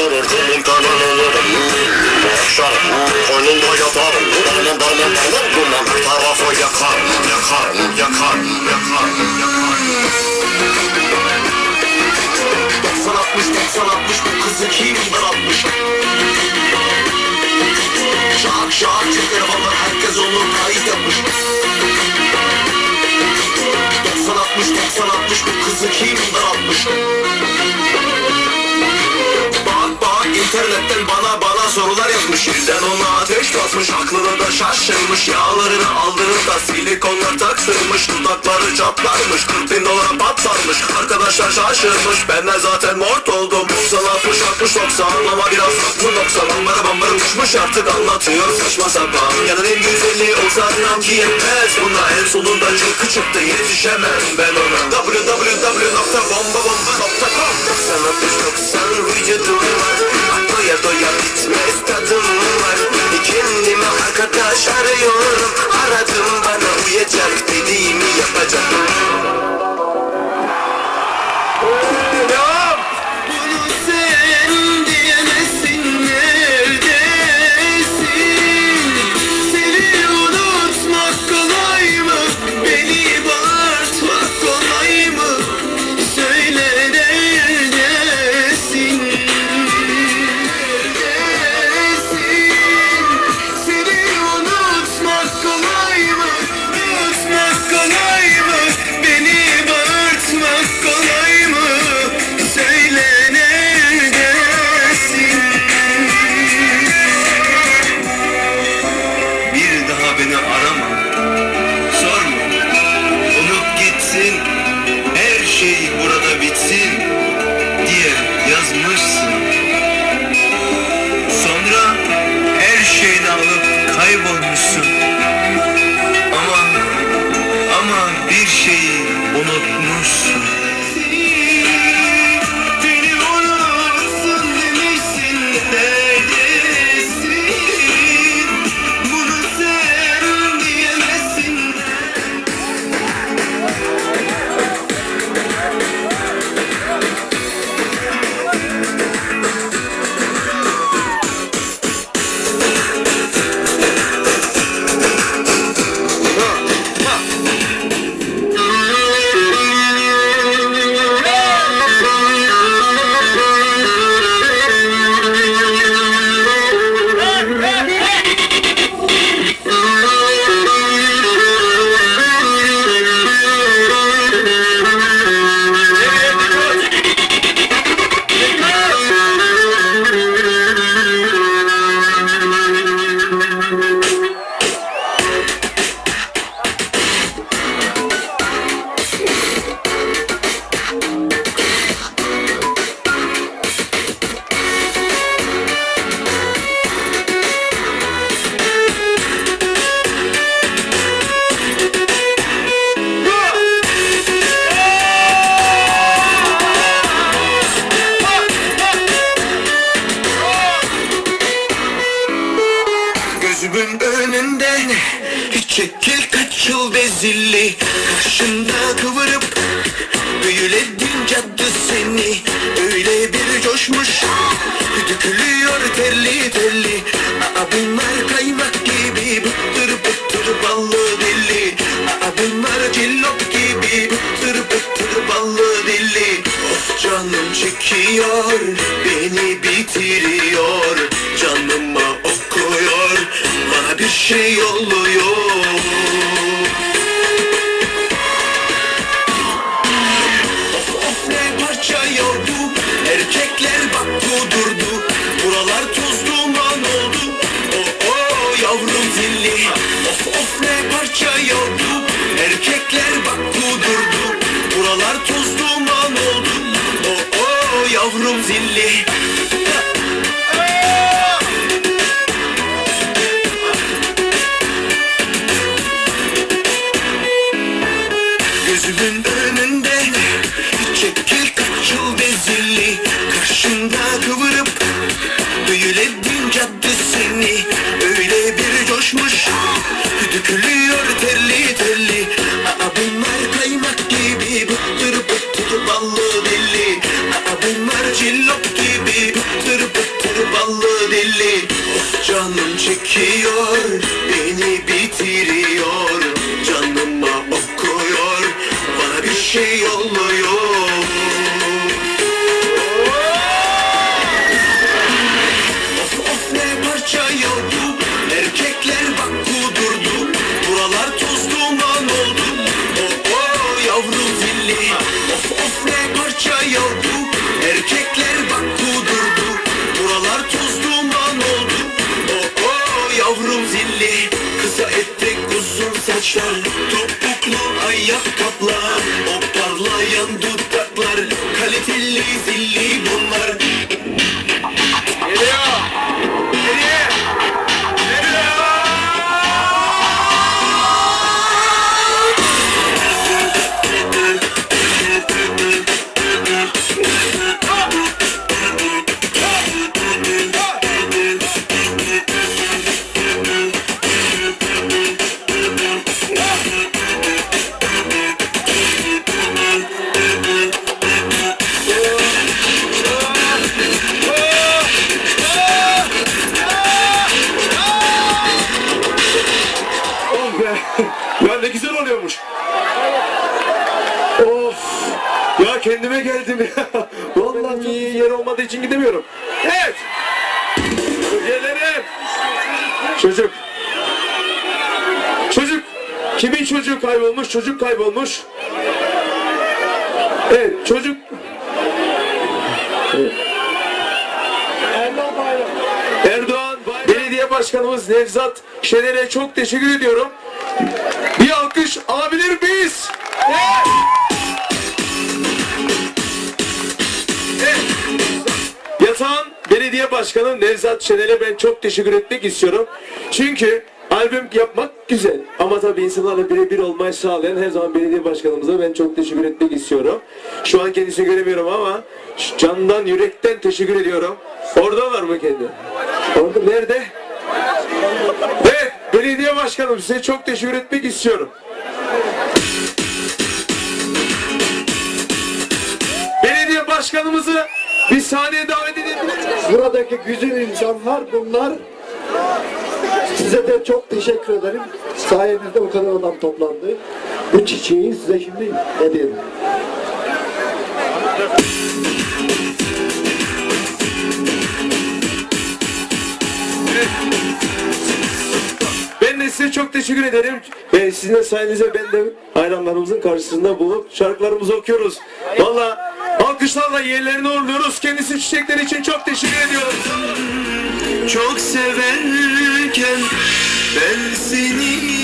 durur kumun olurum. Boşarım koynunda yatarım. Benim duman bir tarafı yakarım. Yakarım yakarım yakarım yakarım. 90-60 bu kızı kim daraltmış? Şak şak çeker havalar, herkes onu kayıt yapmış. 90-60 bu kızı kim daraltmış? Bak internetten bana sorular yazmış. Birden ona ateş basmış, aklını da şaşırmış. Yağlarını aldırıp da silikonlar taktırmış. Dudakları çatlarmış, 40.000 dolara patlarmış. Arkadaşlar şaşırmış, benden zaten mort oldum. 90-60-60-90 ama biraz aklım 90. Bambara uçmuş artık, anlatıyor saçma sapan. Yanın en güzeli olsa inan ki yetmez. Buna en sonunda çılkı çıktı, yetişemem ben ona. www.bombabomba.com 90-60-90 vücudum var. Doya doya bitmez tadım var. Kendime arkadaş arıyorum. Aradım, bana uyacak, dediğimi yapacak. Bunu sen diyemezsin, neredesin? Seni unutmak kolay mı? Beni bağırtmak kolay mı? Söyle neredesin? Kaybolmuşsun ama bir şeyi unutmuşsun. Beni unutsun demişsin, neredesin? Bunu sen diyemezsin. Gözümün önünden çekil, kaç yıl bezilli. Karşında kıvırıp büyüledin cadı seni. Öyle bir coşmuş, dökülüyor terli terli. Bunlar kaymak gibi bıttır bıttır ballı dilli. Bunlar cillop gibi bıttır bıttır ballı dilli. Of canım çekiyor, beni bitiriyor. Canıma okuyor, bana bir şey oluyor. Of ne parça yordu, erkekler bak kudurdu. Buralar toz duman oldu, yavrum zilli. Of ne parça yordu, erkekler bak kudurdu. Buralar toz duman oldu, yavrum zilli. zilli. Of canım çekiyor, beni bitiriyor. Canıma okuyor, bana bir şey oluyor. Of of ne parça yavru, erkekler bak kudurdu. Buralar toz duman oldu. Oh oh yavrum zilli. Of of ne parça yavru, erkekler bak kudurdu. Buralar toz duman oldu. Oh oh yavrum zilli. Kısa etek uzun saçlar, topuklu ayakkabılar, o parlayan dudaklar, kaliteli zilli bunlar. Geliyor. Geliyor. Ya ne güzel oluyormuş. Of. Ya kendime geldim ya. Vallahi iyi yer olmadığı için gidemiyorum. Evet. Gelelim. Çocuk. Çocuk. Kimin çocuğu kaybolmuş? Çocuk kaybolmuş. Evet çocuk. Evet. Erdoğan Belediye Başkanımız Nevzat Şener'e çok teşekkür ediyorum. Bir alkış alabilir miyiz? Evet. Yatağan Belediye Başkanı Nevzat Şener'e ben çok teşekkür etmek istiyorum. Çünkü albüm yapmak güzel. Ama tabii insanlarla birebir olmayı sağlayan her zaman belediye başkanımıza ben çok teşekkür etmek istiyorum. Şu an kendisini göremiyorum ama candan yürekten teşekkür ediyorum. Orada var mı kendi? Orada nerede? Evet, belediye başkanım size çok teşekkür etmek istiyorum. Belediye başkanımızı bir sahneye davet edebilir miyiz? Buradaki güzel insanlar bunlar. Size de çok teşekkür ederim. Sayenizde bu kadar adam toplandı. Bu çiçeği size şimdi hediye ederim. Ben de size çok teşekkür ederim. Sizin sayenizde ben de hayranlarımızın karşısında bulup şarkılarımızı okuyoruz. Valla alkışlarla yerlerini uğurluyoruz. Kendisi çiçekler için çok teşekkür ediyoruz. Çok severken ben seni